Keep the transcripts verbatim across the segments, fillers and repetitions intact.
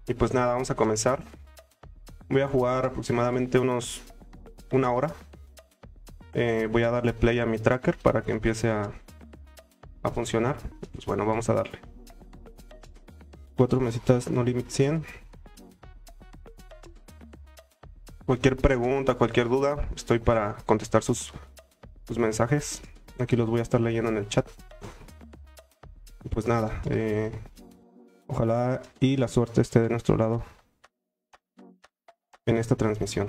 Y pues nada, vamos a comenzar. Voy a jugar aproximadamente unos una hora. Eh, voy a darle play a mi tracker para que empiece a, a funcionar. Pues bueno, vamos a darle. Cuatro mesitas no limit cien. Cualquier pregunta, cualquier duda, estoy para contestar sus, sus mensajes. Aquí los voy a estar leyendo en el chat. Y pues nada, eh, ojalá y la suerte esté de nuestro lado en esta transmisión.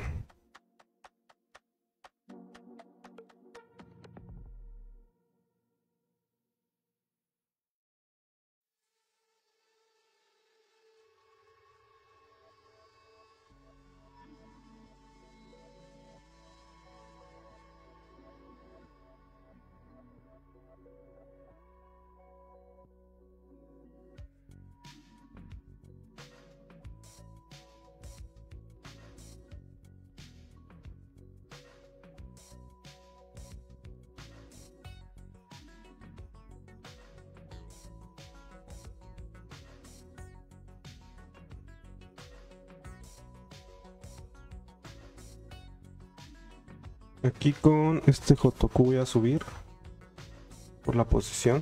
Aquí con este Jotoku voy a subir por la posición.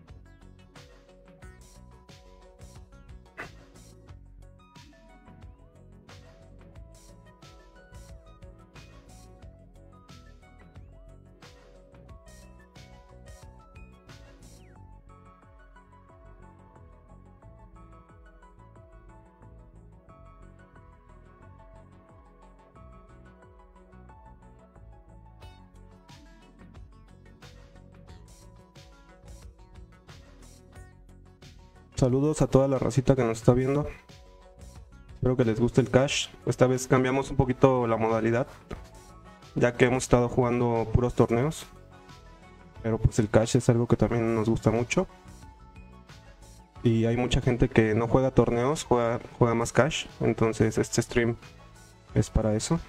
Saludos a toda la racita que nos está viendo. Espero que les guste el cash. Esta vez cambiamos un poquito la modalidad, ya que hemos estado jugando puros torneos. Pero pues el cash es algo que también nos gusta mucho. Y hay mucha gente que no juega torneos, juega, juega más cash. Entonces este stream es para eso.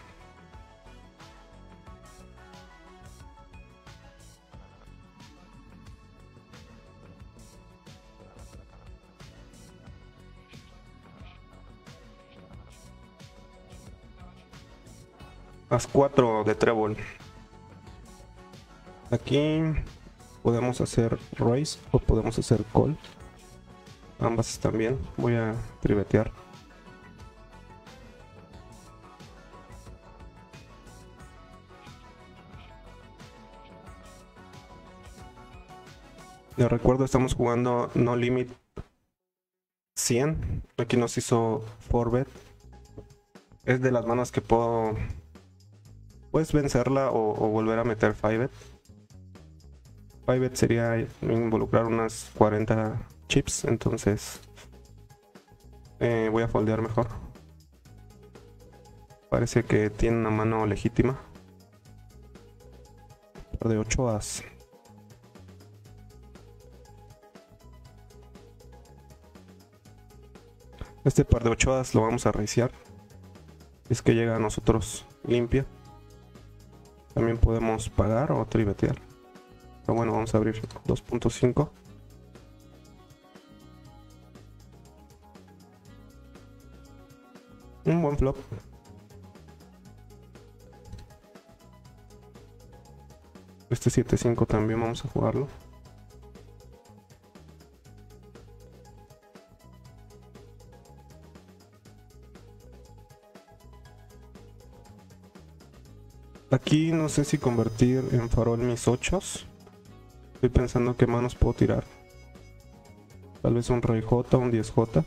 As cuatro de trébol. Aquí podemos hacer raise o podemos hacer call. Ambas están bien. Voy a trivetear. Les recuerdo, estamos jugando no limit cien. Aquí nos hizo four bet. Es de las manos que puedo puedes vencerla o, o volver a meter five bet. five bet sería involucrar unas cuarenta chips, entonces eh, voy a foldear mejor. Parece que tiene una mano legítima. Par de ocho as. Este par de ocho as lo vamos a raisear. Es que llega a nosotros limpia. También podemos pagar o trivetear. Pero bueno, vamos a abrir dos punto cinco. Un buen flop. Este siete cinco también vamos a jugarlo. Aquí no sé si convertir en farol mis ochos. Estoy pensando qué manos puedo tirar. Tal vez un rey J, un diez J.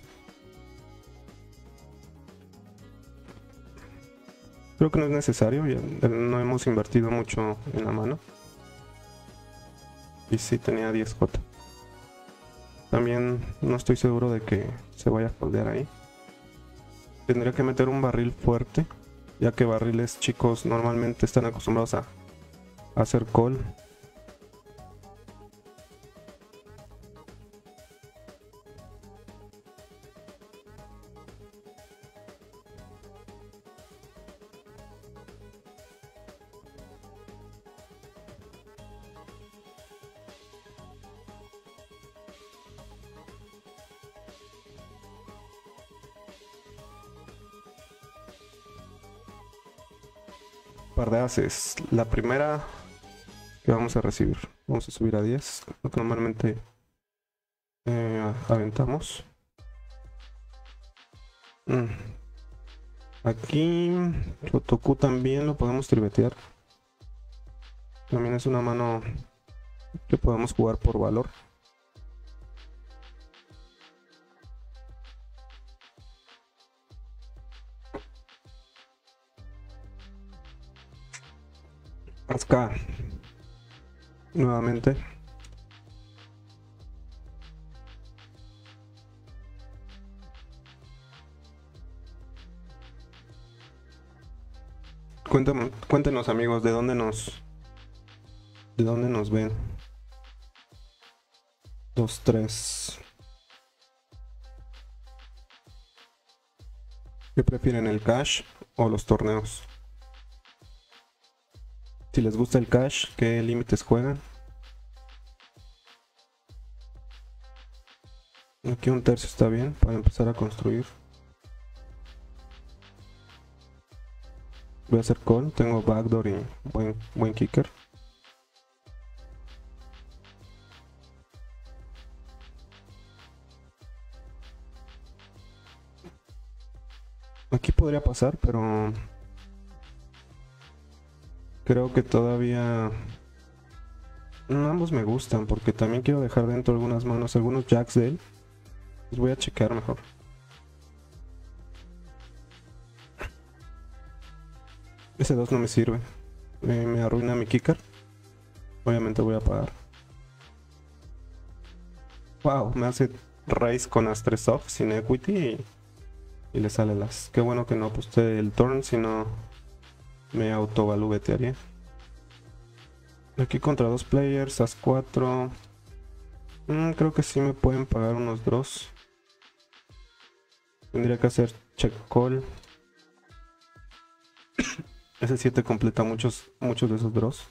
Creo que no es necesario, ya no hemos invertido mucho en la mano. Y sí tenía diez J. También no estoy seguro de que se vaya a foldear ahí. Tendría que meter un barril fuerte, ya que barriles chicos normalmente están acostumbrados a, a hacer call. par de haces. La primera que vamos a recibir. Vamos a subir a diez. Lo que normalmente eh, aventamos. Mm. Aquí Shotoku también lo podemos trivetear. También es una mano que podemos jugar por valor. Acá nuevamente. Cuéntanos, cuéntenos amigos, ¿de dónde nos de dónde nos ven? Dos, tres. ¿Qué prefieren, el cash o los torneos? Si les gusta el cash, ¿qué límites juegan? Aquí un tercio está bien para empezar a construir. Voy a hacer call, tengo backdoor y buen, buen kicker. Aquí podría pasar, pero creo que todavía ambos me gustan, porque también quiero dejar dentro algunas manos, algunos jacks de él. Los voy a checar mejor. Ese dos no me sirve. Me, me arruina mi kicker. Obviamente voy a pagar. Wow, me hace raise con as tres off sin equity y, y le sale las. Qué bueno que no aposté el turn, si no me autovaluetearía. Aquí contra dos players, as cuatro. Mm, creo que sí me pueden pagar unos draws. Tendría que hacer check call. Ese siete completa muchos, muchos de esos draws.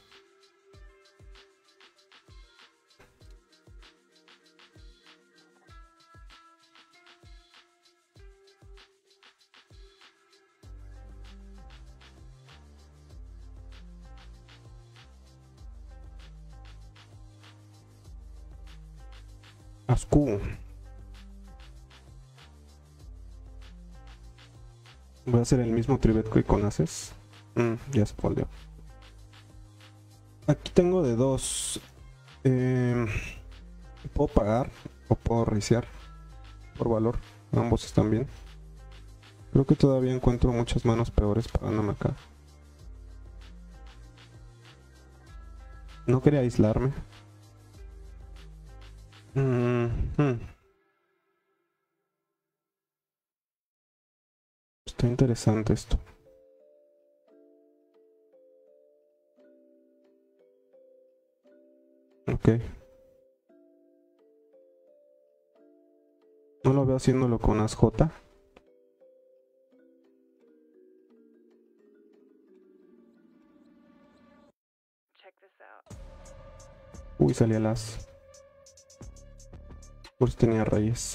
Ascu. Voy a hacer el mismo trivet que con aces. Mm, ya se foldeó. Aquí tengo de dos. Eh, puedo pagar o puedo riciar por valor. Ambos están bien. Creo que todavía encuentro muchas manos peores pagándome acá. No quería aislarme. Mm -hmm. Está interesante esto. Ok. No lo veo haciéndolo con as J. Uy, salía las. Pues tenía reyes.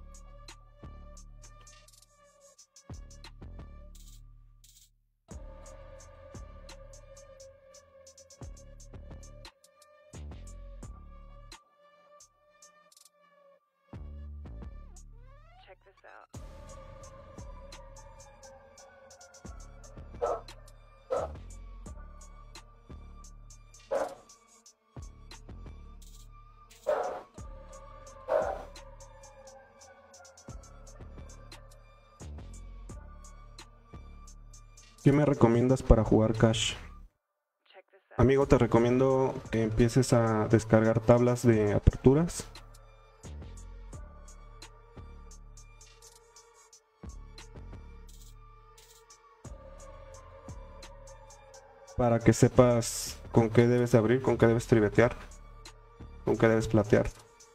¿Qué me recomiendas para jugar cash? Amigo, te recomiendo que empieces a descargar tablas de aperturas. Para que sepas con qué debes abrir, con qué debes trivetear, con qué debes platear.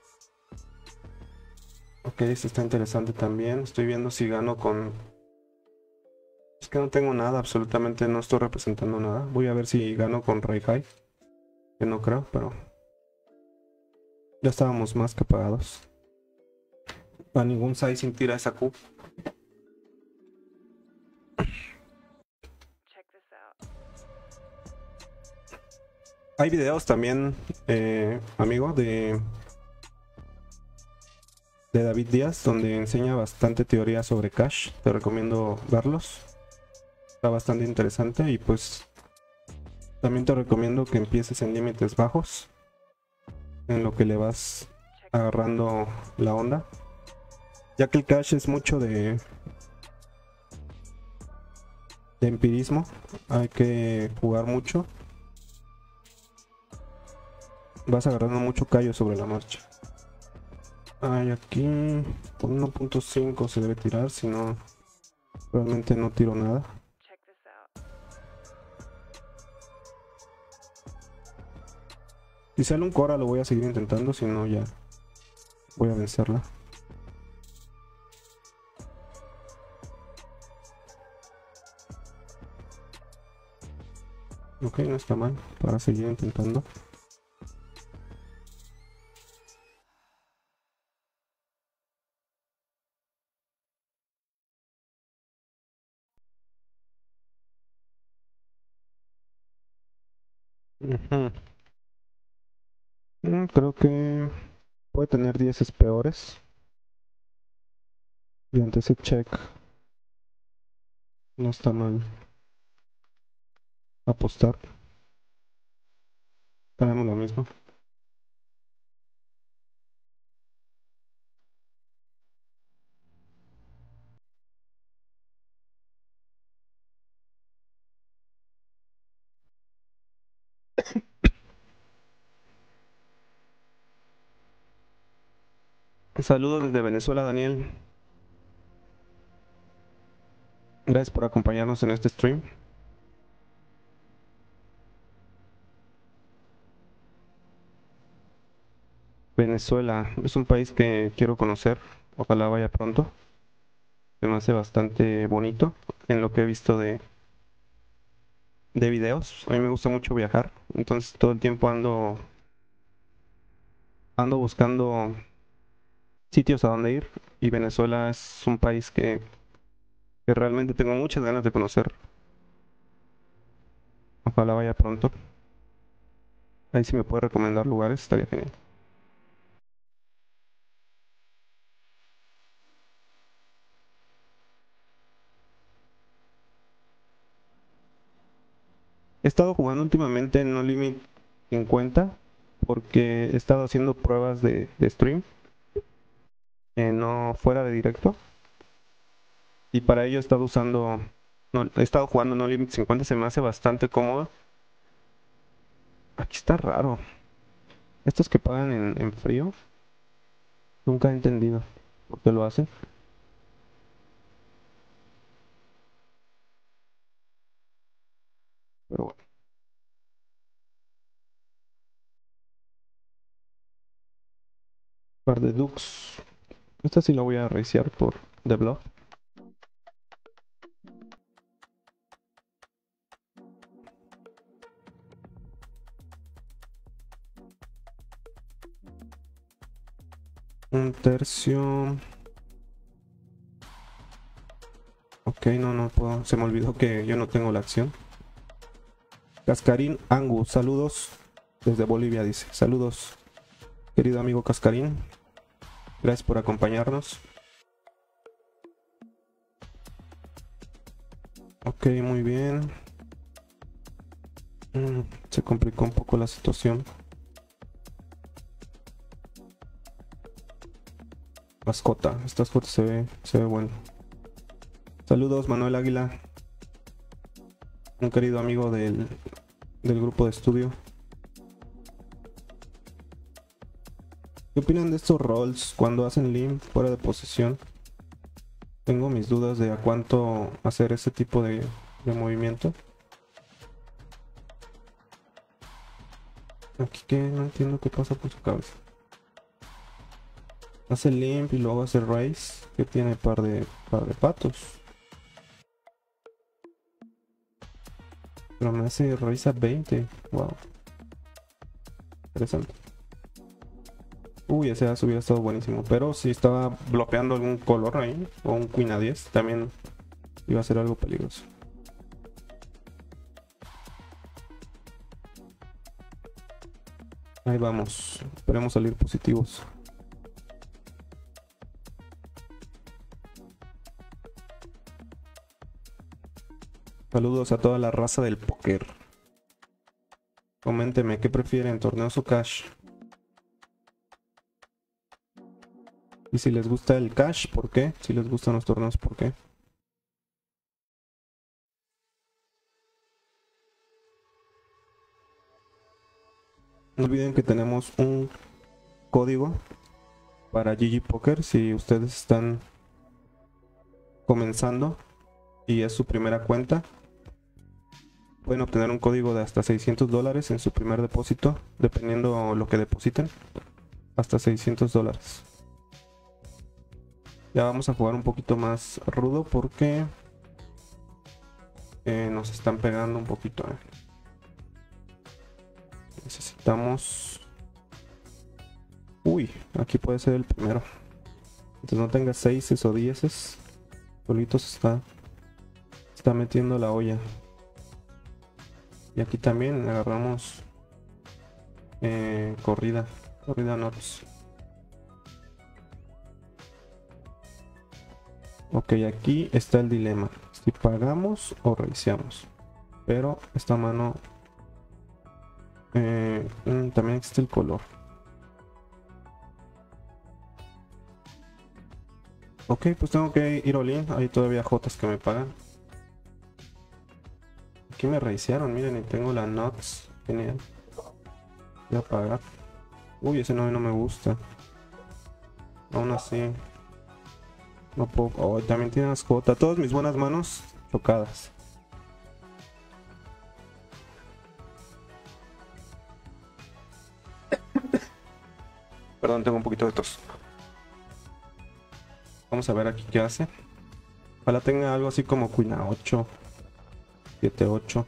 Ok, esto está interesante también. Estoy viendo si gano con... Es que no tengo nada, absolutamente no estoy representando nada. Voy a ver si gano con Rey High. Que no creo, pero... Ya estábamos más que pagados. A ningún sizing tira esa Q. Hay videos también, eh, amigo, de, de David Díaz, donde enseña bastante teoría sobre cash. Te recomiendo verlos. Está bastante interesante y pues también te recomiendo que empieces en límites bajos, en lo que le vas agarrando la onda, ya que el cash es mucho de, de empirismo. Hay que jugar mucho, vas agarrando mucho callo sobre la marcha. Ay, aquí con uno punto cinco se debe tirar, si no realmente no tiro nada. Si sale un Cora lo voy a seguir intentando, si no ya voy a vencerla. Ok, no está mal para seguir intentando. Ujú. Mm, creo que puede tener diez peores. Y ante ese check no está mal apostar. Tenemos lo mismo. Saludos desde Venezuela, Daniel. Gracias por acompañarnos en este stream. Venezuela es un país que quiero conocer. Ojalá vaya pronto. Se me hace bastante bonito en lo que he visto de, de videos. A mí me gusta mucho viajar. Entonces todo el tiempo ando, ando buscando sitios a donde ir. Y Venezuela es un país que, que realmente tengo muchas ganas de conocer. Ojalá vaya pronto. Ahí si me puede recomendar lugares, estaría genial. He estado jugando últimamente en No Limit cincuenta porque he estado haciendo pruebas de, de stream, eh, no fuera de directo. Y para ello he estado usando, no, he estado jugando No Limit cincuenta, se me hace bastante cómodo. Aquí está raro. Estos que pagan en, en frío, nunca he entendido por qué lo hacen. Pero bueno, par de Dux. Esta sí la voy a reiniciar por The Bluff. Un tercio. Ok, no, no puedo. Se me olvidó que yo no tengo la acción. Cascarín Angus, saludos desde Bolivia, dice. Saludos, querido amigo Cascarín. Gracias por acompañarnos. Ok, muy bien. Mm, se complicó un poco la situación. Mascota, esta foto se ve, se ve bueno. Saludos, Manuel Águila. Un querido amigo del, del grupo de estudio. ¿Qué opinan de estos rolls cuando hacen limp fuera de posesión? Tengo mis dudas de a cuánto hacer ese tipo de, de movimiento. Aquí que no entiendo qué pasa por su cabeza. Hace limp y luego hace raise, que tiene par de, par de patos. Pero me hace raise a veinte. Wow. Interesante. Uy, ese as hubiera estado buenísimo. Pero si estaba bloqueando algún color ahí, o un queen a diez, también iba a ser algo peligroso. Ahí vamos. Esperemos salir positivos. Saludos a toda la raza del póker. Coménteme, ¿qué prefieren, torneos o cash? Y si les gusta el cash, ¿por qué? Si les gustan los torneos, ¿por qué? No olviden que tenemos un código para G G Poker si ustedes están comenzando y es su primera cuenta. Pueden obtener un código de hasta seiscientos dólares en su primer depósito, dependiendo lo que depositen, hasta seiscientos dólares. Ya vamos a jugar un poquito más rudo porque eh, nos están pegando un poquito. Eh. Necesitamos... Uy, aquí puede ser el primero. Entonces no tenga seis o diez, solitos está, está metiendo la olla. Y aquí también agarramos eh, corrida, corrida nuts. Ok, aquí está el dilema, si pagamos o reiniciamos. Pero esta mano eh, también existe el color. Ok, pues tengo que ir all in. Hay todavía jotas que me pagan. Aquí me reiniciaron, miren, y tengo la nuts. Genial. Voy a pagar. Uy, ese no, no me gusta. Aún así no puedo. Oh, también tiene las jotas. Todas mis buenas manos chocadas. Perdón, tengo un poquito de tos. Vamos a ver aquí qué hace. Ojalá tenga algo así como Queen A ocho, siete ocho.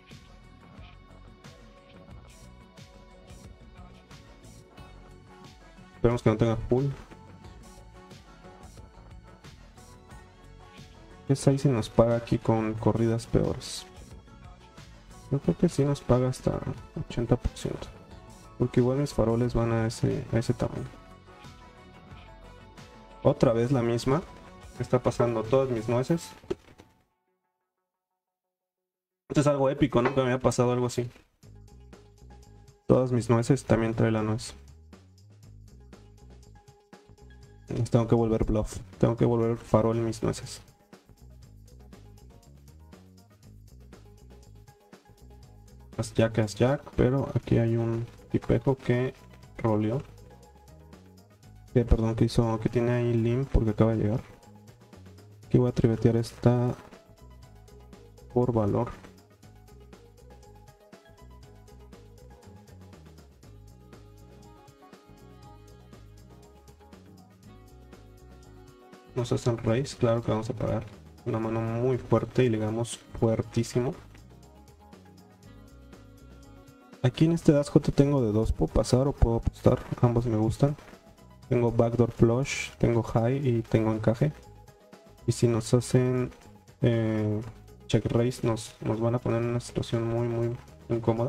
Esperemos que no tenga full. ¿Qué es ahí si nos paga aquí con corridas peores? Yo creo que sí nos paga hasta ochenta por ciento. Porque igual mis faroles van a ese, a ese tamaño. Otra vez la misma. Está pasando todas mis nueces. Esto es algo épico, nunca me había pasado algo así. Todas mis nueces, también trae la nuez. Tengo que volver bluff. Tengo que volver farol en mis nueces. As jack, as jack, pero aquí hay un tipejo que roleó. Que, perdón, que hizo, que tiene ahí limp porque acaba de llegar. Aquí voy a trivetear esta por valor. Nos hacen raise, claro que vamos a pagar. Una mano muy fuerte y le damos fuertísimo. Aquí en este dash J tengo de dos, puedo pasar o puedo apostar, ambos me gustan. Tengo backdoor flush, tengo high y tengo encaje. Y si nos hacen eh, check raise nos, nos van a poner en una situación muy muy incómoda.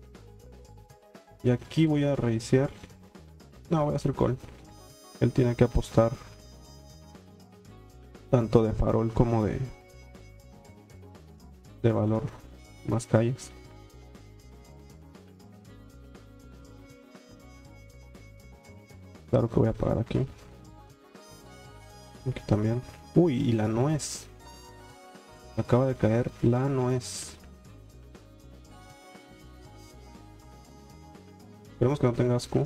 Y aquí voy a raisear. No, voy a hacer call. Él tiene que apostar tanto de farol como de de valor, más calles. Claro que voy a pagar aquí. Aquí también. Uy, y la nuez. Acaba de caer la nuez. Esperemos que no tenga Q.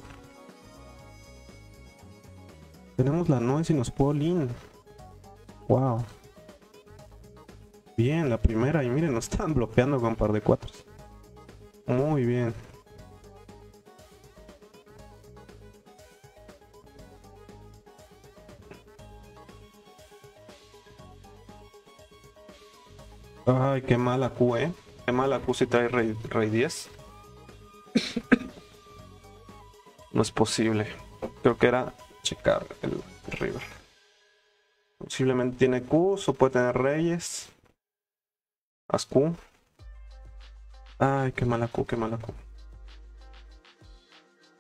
Tenemos la nuez y nos puedo lean. Wow. Bien, la primera. Y miren, nos están bloqueando con un par de cuatros. Muy bien. Ay, qué mala Q, eh. Qué mala Q si trae rey, rey diez. No es posible. Creo que era checar el river. Posiblemente tiene Q, o puede tener reyes. As Q. Ay, qué mala Q, qué mala Q.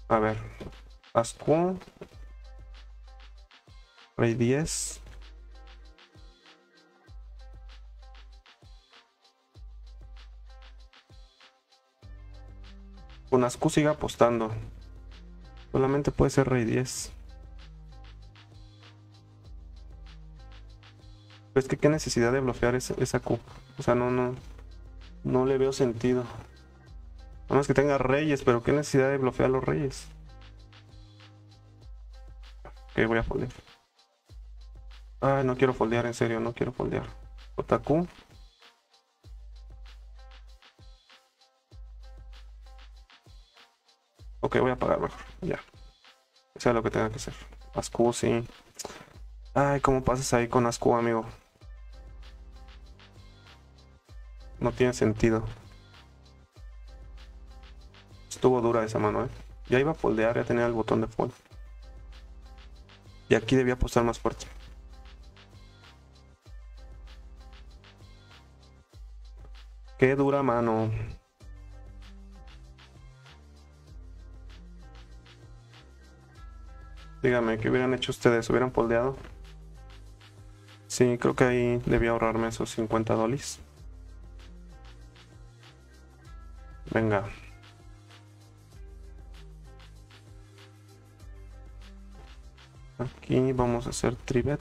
A ver. As Q. Rey diez. Con As Q sigue apostando. Solamente puede ser Rey diez. Pero es que qué necesidad de bloquear esa, esa Q. O sea, no, no. No le veo sentido. Nada más que tenga reyes, pero qué necesidad de bloquear los reyes. Ok, voy a foldear. Ay, no quiero foldear, en serio, no quiero foldear. J Q. Ok, voy a pagar mejor. Ya. Sea lo que tenga que hacer. As Q, sí. Ay, ¿cómo pasas ahí con As Q, amigo? No tiene sentido. Estuvo dura esa mano, eh. Ya iba a foldear, ya tenía el botón de fold. Y aquí debía apostar más fuerte. Qué dura mano. Dígame, ¿qué hubieran hecho ustedes? ¿Hubieran foldeado? Sí, creo que ahí debía ahorrarme esos cincuenta dólares. Venga. Aquí vamos a hacer tribet.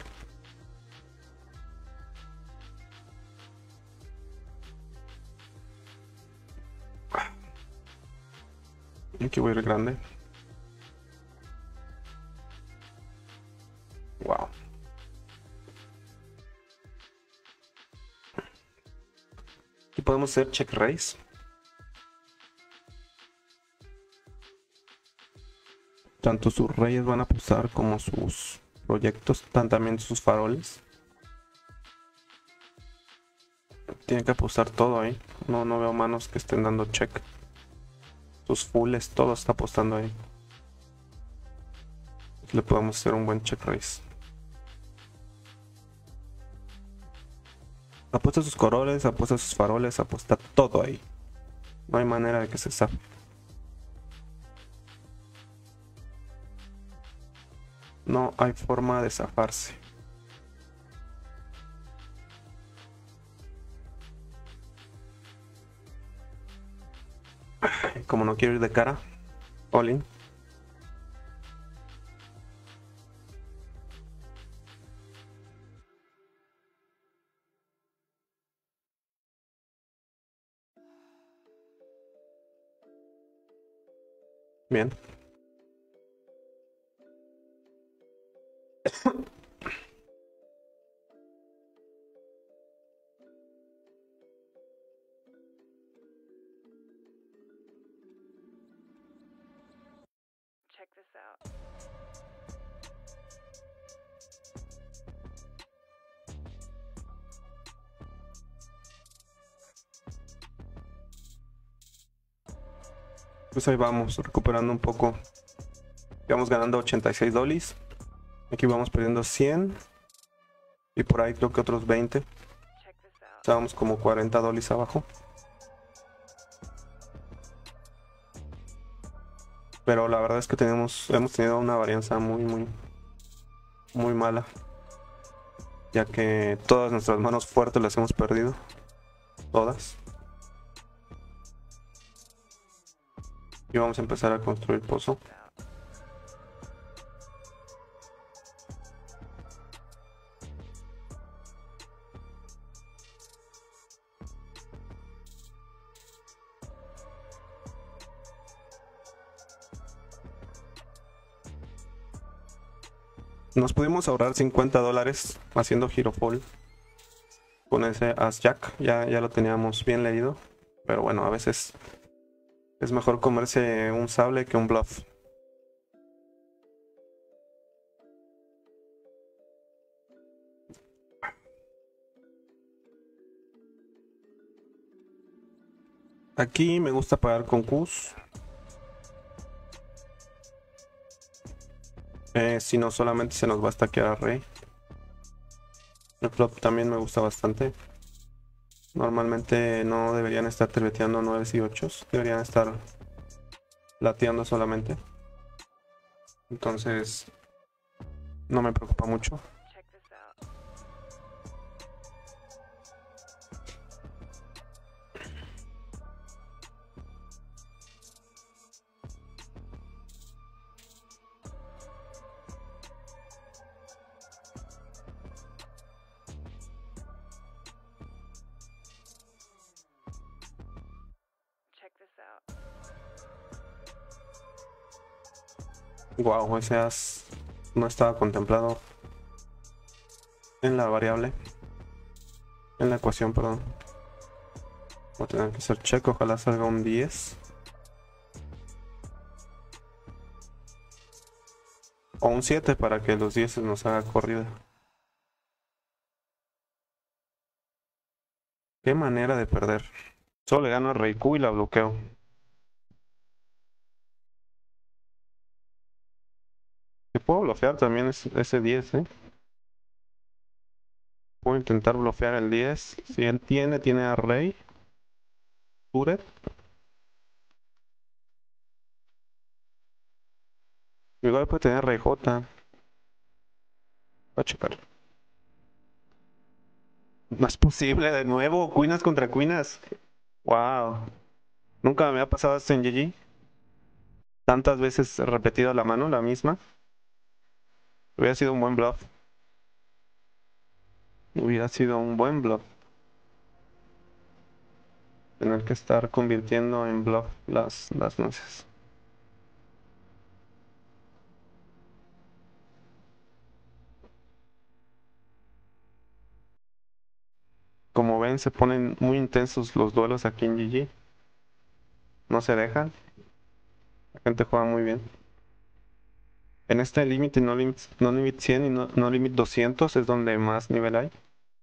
Aquí voy a ir grande. Wow. Aquí podemos hacer check raise. Tanto sus reyes van a apostar como sus proyectos, tan también sus faroles. Tienen que apostar todo ahí. No, no veo manos que estén dando check. Sus fulls, todo está apostando ahí. Le podemos hacer un buen check raise. Apuesta sus coroles, apuesta sus faroles, apuesta todo ahí. No hay manera de que se zafe. No hay forma de zafarse. Como no quiero ir de cara, all in. Bien. Check this out. Pues ahí vamos, recuperando un poco. Vamos ganando ochenta y seis dólares. Aquí vamos perdiendo cien. Y por ahí creo que otros veinte. Check this out. Estábamos como cuarenta dólares abajo. Pero la verdad es que tenemos, hemos tenido una varianza muy, muy, muy mala. Ya que todas nuestras manos fuertes las hemos perdido. Todas. Y vamos a empezar a construir pozo. Nos pudimos ahorrar cincuenta dólares haciendo girofol con ese as jack. Ya, ya lo teníamos bien leído. Pero bueno, a veces es mejor comerse un sable que un bluff. Aquí me gusta pagar con Qs. Eh, si no, solamente se nos va a stackear a rey. El flop también me gusta bastante. Normalmente no deberían estar trebeteando nueve y ocho. Deberían estar lateando solamente. Entonces no me preocupa mucho. Check this out. Check this out. Wow, ese as no estaba contemplado en la variable, en la ecuación, perdón. Voy a tener que hacer check, ojalá salga un diez. O un siete para que los diez nos haga corrida. Qué manera de perder. Solo le gano a rey Q y la bloqueo. Si puedo bloquear también es- ese diez, ¿eh? Puedo intentar bloquear el diez. Si él tiene, tiene a rey. Turet. Igual puede tener rey J. Voy a checar. No es posible, de nuevo. Cuinas contra cuinas. Wow. Nunca me había pasado esto en G G. Tantas veces he repetido la mano, la misma. Hubiera sido un buen bluff. Hubiera sido un buen bluff. Tener que estar convirtiendo en bluff las, las nueces. Como ven, se ponen muy intensos los duelos aquí en G G. No se dejan. La gente juega muy bien. En este límite, no limit, no limit cien y no, no limit doscientos es donde más nivel hay.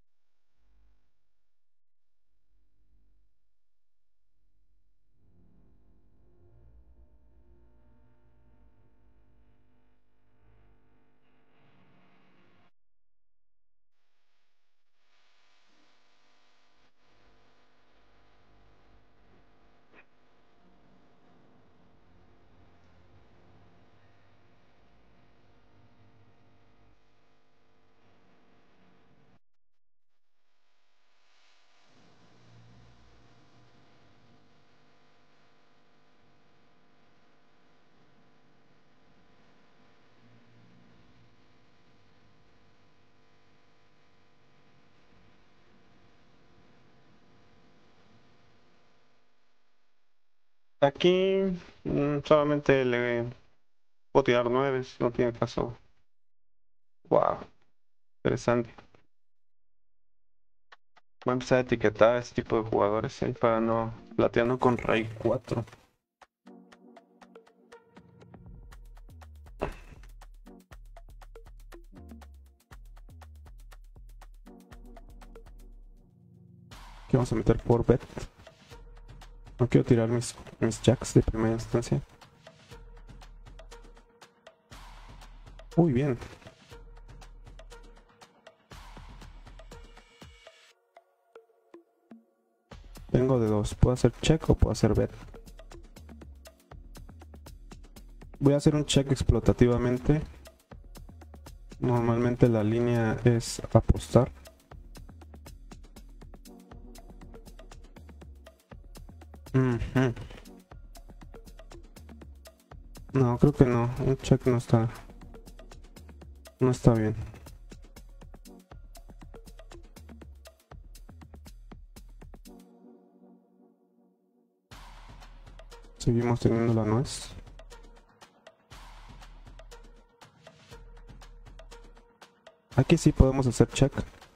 Aquí mm, solamente le puedo tirar nueve, no tiene caso. Wow, interesante. Voy a empezar a etiquetar a este tipo de jugadores ahí para no plateando con rey cuatro. Aquí vamos a meter por bet. No quiero tirar mis, mis jacks de primera instancia. Muy bien. Tengo de dos. Puedo hacer check o puedo hacer bet. Voy a hacer un check explotativamente. Normalmente la línea es apostar. Uh-huh. No, creo que no. Un check no está. No está bien. Seguimos teniendo la nuez. Aquí sí podemos hacer check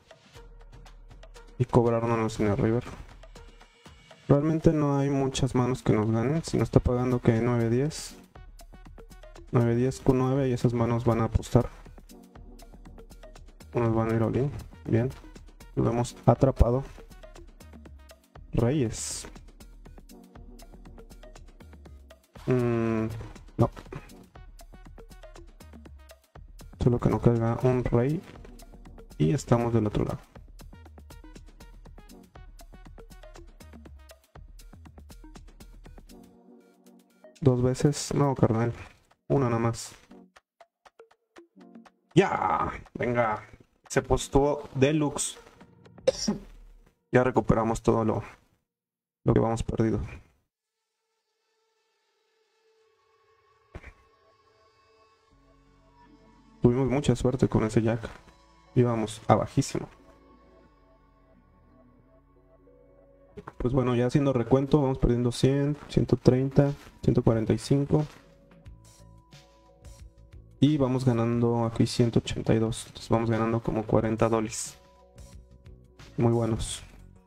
y cobrarnos en el river. Realmente no hay muchas manos que nos ganen. Si nos está pagando que nueve diez, nueve diez Q nueve y esas manos van a apostar. Unas van a ir all in. Bien. Lo hemos atrapado. Reyes. Mm, no. Solo que no caiga un rey. Y estamos del otro lado. Dos veces. No, carnal. Una nada más. Ya, venga. Se postó deluxe. Ya recuperamos todo lo, lo que habíamos perdido. Tuvimos mucha suerte con ese jack. Íbamos a bajísimo. Pues bueno, ya haciendo recuento, vamos perdiendo cien, ciento treinta, ciento cuarenta y cinco. Y vamos ganando aquí ciento ochenta y dos. Entonces vamos ganando como cuarenta dólares. Muy buenos.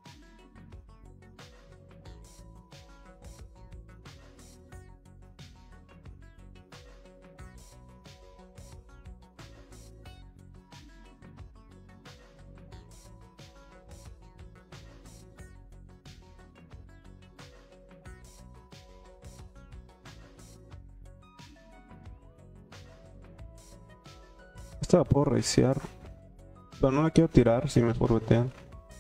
Esta la puedo reiniciar, pero no la quiero tirar si me forbetean.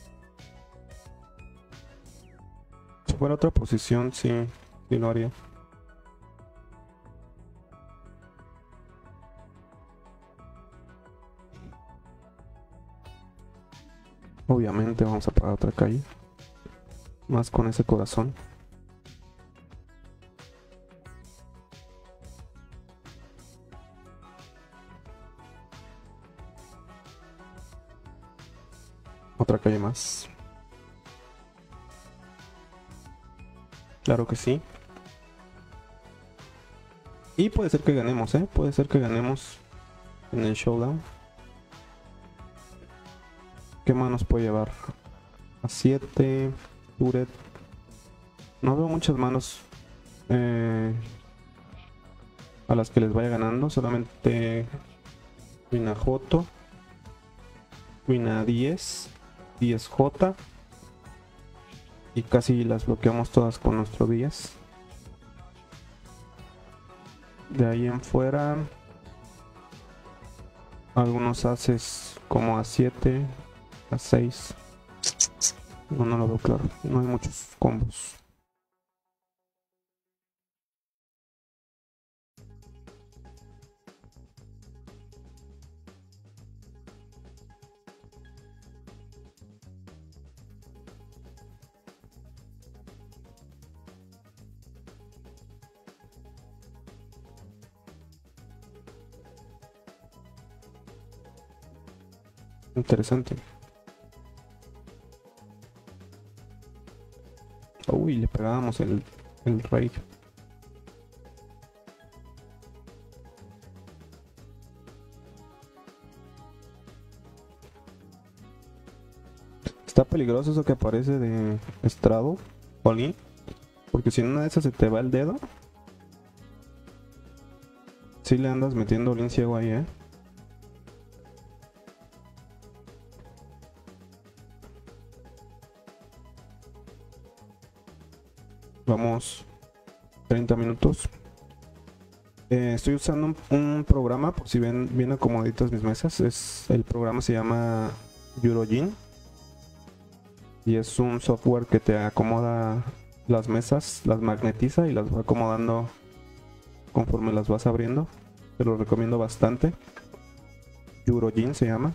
Si fuera otra posición, sí, sí lo haría. Obviamente vamos a pagar otra calle. Más con ese corazón. Otra calle más. Claro que sí. Y puede ser que ganemos, ¿eh? Puede ser que ganemos en el showdown. ¿Qué más nos puede llevar? A siete. Turret. No veo muchas manos eh, a las que les vaya ganando. Solamente Wina Joto. Wina diez. diez J. Y casi las bloqueamos todas con nuestro diez. De ahí en fuera, algunos haces como a siete, a seis. No, no lo veo claro. No hay muchos combos. Interesante. Uy, le pegábamos el, el rey. Está peligroso eso que aparece de estrado, Olin. Porque si en una de esas se te va el dedo, si le andas metiendo Olin ciego ahí, eh. Vamos treinta minutos. Eh, estoy usando un, un programa, por si ven bien acomoditas mis mesas. Es, el programa se llama Eurogin. Y es un software que te acomoda las mesas, las magnetiza y las va acomodando conforme las vas abriendo. Te lo recomiendo bastante. Eurogin se llama.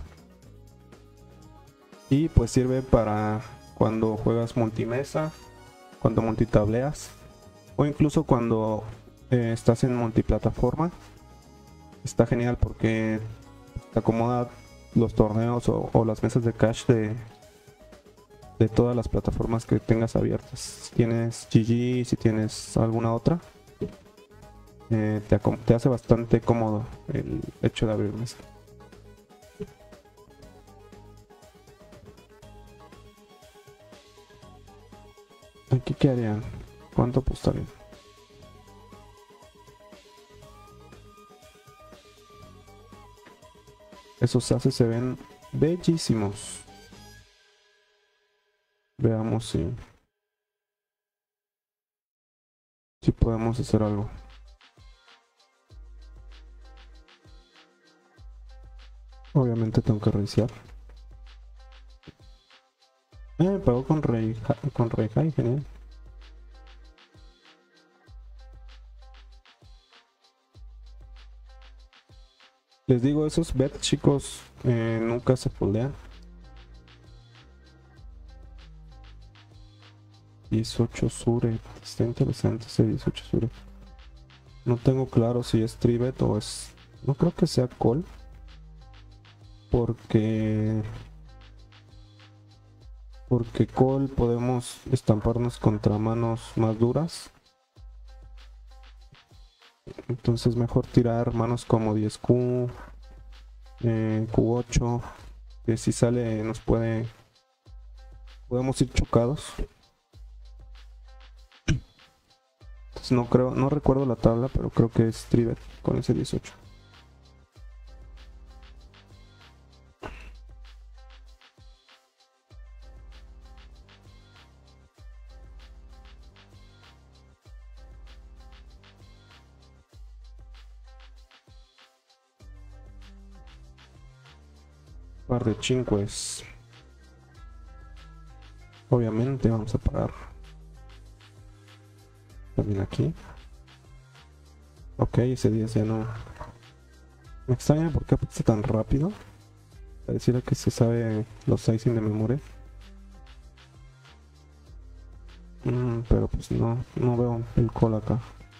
Y pues sirve para cuando juegas multimesa, cuando multitableas, o incluso cuando eh, estás en multiplataforma. Está genial porque te acomoda los torneos o, o las mesas de cash de, de todas las plataformas que tengas abiertas. Si tienes G G, si tienes alguna otra, eh, te, te hace bastante cómodo el hecho de abrir mesa. ¿Aquí qué harían? ¿Cuánto apostarían? Esos haces se ven bellísimos. Veamos si, si podemos hacer algo. Obviamente tengo que reiniciar. Eh, me pagó con Rey, con Rey High, genial. Les digo, esos bets, chicos, eh, nunca se foldean. dieciocho Sure, está interesante ese dieciocho Sure. No tengo claro si es tribet o es... No creo que sea call. Porque... Porque call podemos estamparnos contra manos más duras. Entonces mejor tirar manos como diez Q, eh, Q ocho, que si sale nos puede... Podemos ir chocados. Entonces no creo, no recuerdo la tabla, pero creo que es tribet con ese dieciocho. Par de chinques. Obviamente vamos a parar. También aquí. Ok, ese diez ya no. Me extraña por qué apuesta tan rápido. Pareciera que se sabe los sizing de memoria. Mm, pero pues no, no veo el call acá.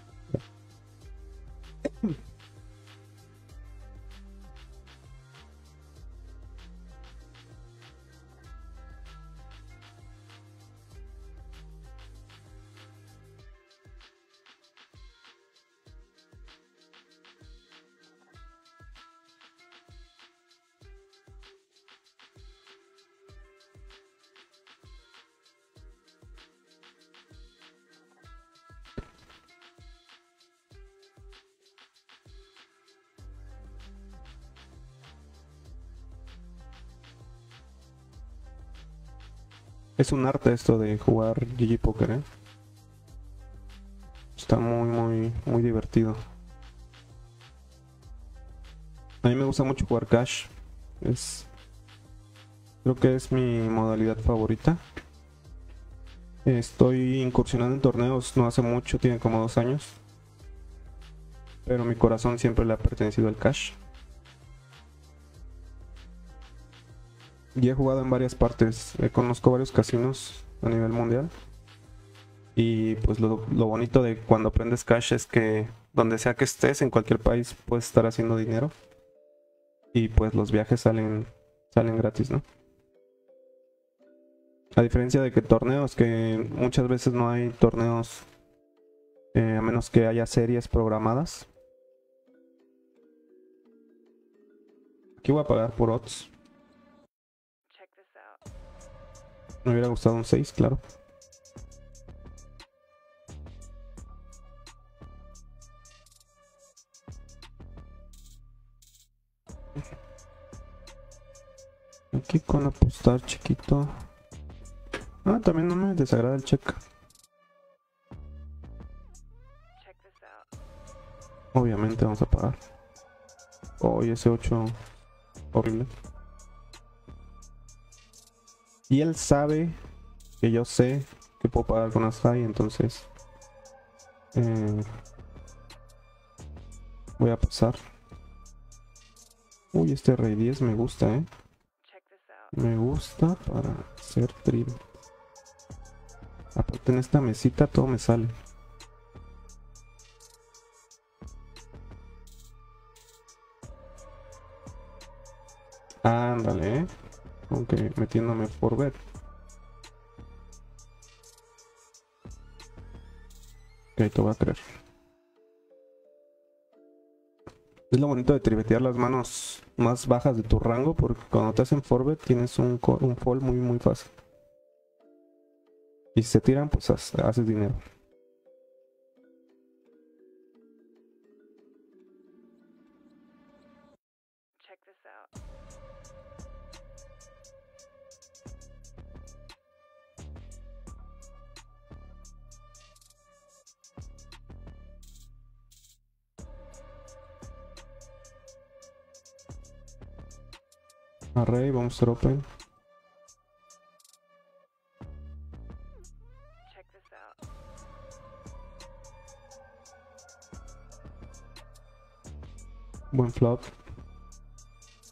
Es un arte esto de jugar G G Poker, ¿eh? Está muy, muy, muy divertido. A mí me gusta mucho jugar cash. Es... Creo que es mi modalidad favorita. Estoy incursionando en torneos no hace mucho, tiene como dos años. Pero mi corazón siempre le ha pertenecido al cash. Y he jugado en varias partes. Eh, conozco varios casinos a nivel mundial. Y pues lo, lo bonito de cuando aprendes cash es que donde sea que estés, en cualquier país, puedes estar haciendo dinero. Y pues los viajes salen, salen gratis, ¿no? A diferencia de que torneos, que muchas veces no hay torneos, eh, a menos que haya series programadas. Aquí voy a pagar por odds. Check this out. Me hubiera gustado un seis, claro. Aquí con apostar chiquito. Ah, también no me desagrada el check. Check this out. Obviamente vamos a pagar. Oh, y ese ocho horrible. Y él sabe que yo sé que puedo pagar con Asai, entonces eh, voy a pasar. Uy, este rey diez me gusta, eh. Check this out. Me gusta para hacer triple. Aparte en esta mesita todo me sale. Ándale, eh. Aunque metiéndome por bet. Ok, te voy a creer. Es lo bonito de tribetear las manos más bajas de tu rango, porque cuando te hacen forbet tienes un, un fall muy muy fácil. Y si se tiran, pues haces dinero. Check this out. Array, vamos a hacer open. Check this out. Buen flop.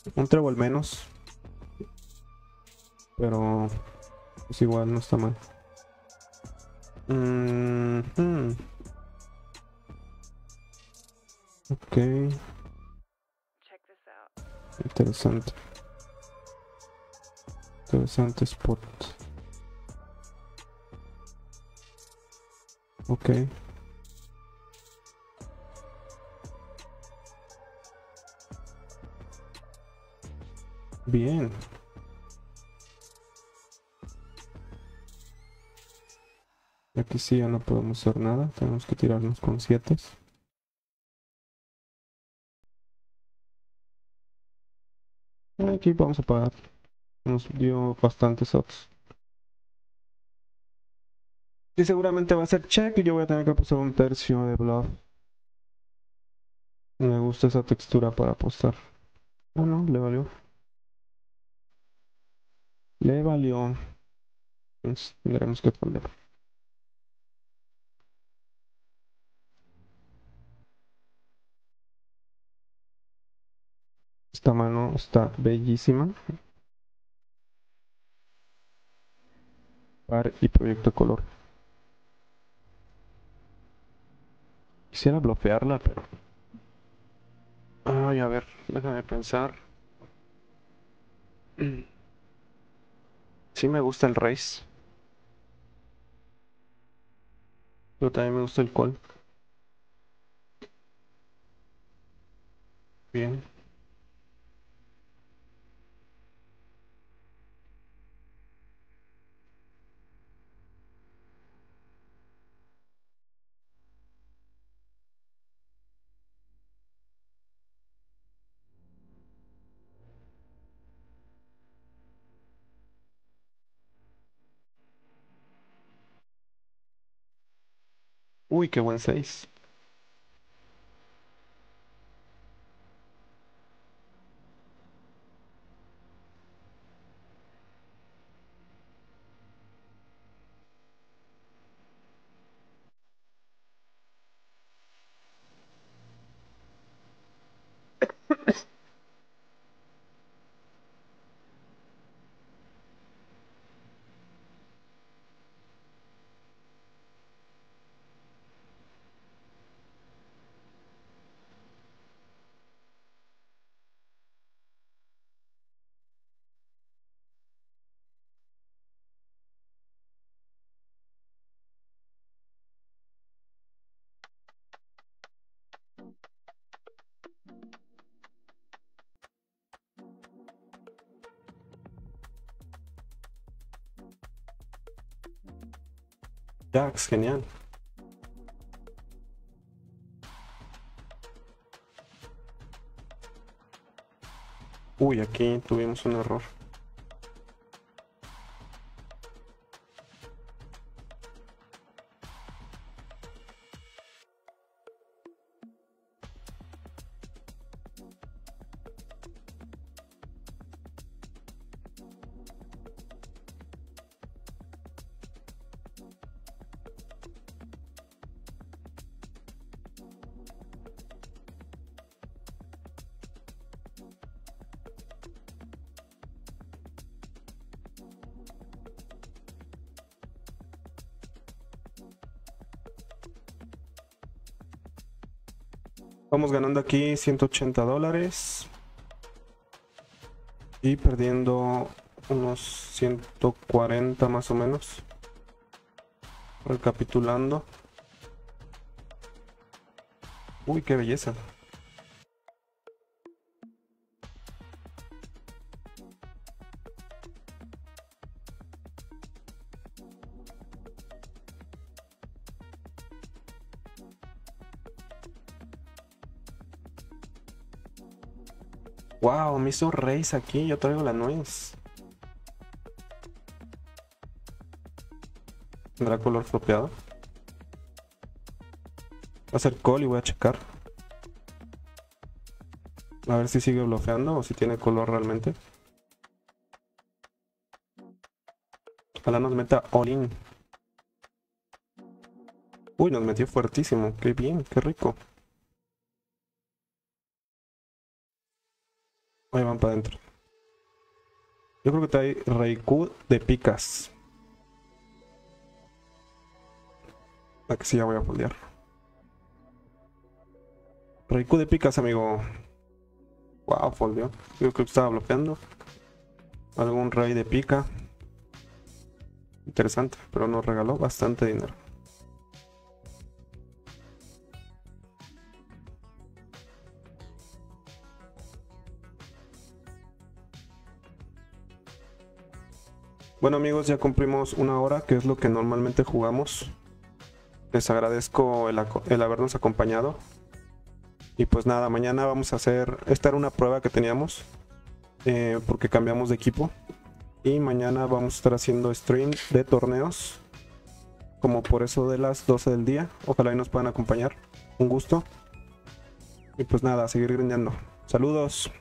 Un trébol menos. Pero pues igual no está mal. Mm -hmm. Ok. Check this out. Interesante. Interesante spot. Ok. Bien. Aquí sí ya no podemos hacer nada. Tenemos que tirarnos con siete. Aquí vamos a pagar. Nos dio bastantes odds. Y seguramente va a ser check y yo voy a tener que pasar un tercio de bluff. Me gusta esa textura para apostar. Ah, no, le valió. Le valió. Pues tendremos que poner. Esta mano está bellísima. Par y proyecto color. Quisiera bloquearla, pero... Ay, a ver, déjame pensar. Sí me gusta el race. Pero también me gusta el call. Bien. Uy, qué buen seis. Jacks, genial. Uy, aquí tuvimos un error. Vamos ganando aquí ciento ochenta dólares. Y perdiendo unos ciento cuarenta más o menos. Recapitulando. Uy, qué belleza. Wow, me hizo race aquí. Yo traigo la nuez. ¿Tendrá color flopeado? Voy a hacer call y voy a checar. A ver si sigue bloqueando o si tiene color realmente. Ojalá nos meta all in. Uy, nos metió fuertísimo. Qué bien, qué rico. Ahí van para adentro. Yo creo que trae Raikou de picas. La que sí ya voy a foldear. Raikou de picas, amigo. Wow, foldeó. Yo creo que estaba bloqueando. Algún rey de pica. Interesante, pero nos regaló bastante dinero. Bueno amigos, ya cumplimos una hora, que es lo que normalmente jugamos. Les agradezco el, el habernos acompañado. Y pues nada, mañana vamos a hacer... Esta era una prueba que teníamos, eh, porque cambiamos de equipo. Y mañana vamos a estar haciendo stream de torneos, como por eso de las doce del día. Ojalá y nos puedan acompañar. Un gusto. Y pues nada, a seguir grindeando. Saludos.